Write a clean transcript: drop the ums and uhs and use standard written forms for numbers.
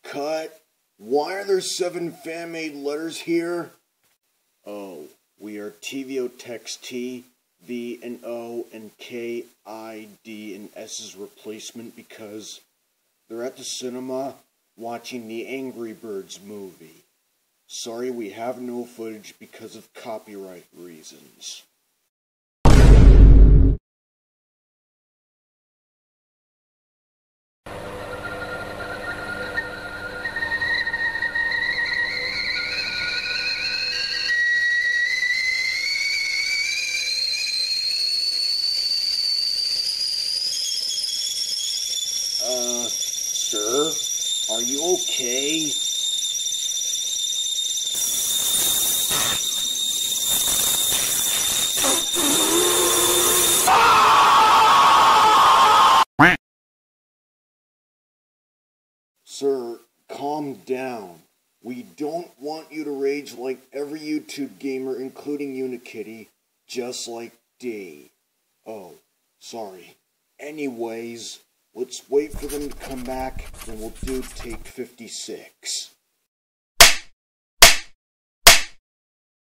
Cut. Why are there 7 fan-made letters here? Oh, we are TVOKids, V and O and K, I, D and S's replacement because they're at the cinema watching the Angry Birds movie. Sorry, we have no footage because of copyright reasons. Sir? Are you okay? Sir, calm down. We don't want you to rage like every YouTube gamer, including Unikitty, just like D. Oh, sorry. Anyways, let's wait for them to come back, then we'll do take 56.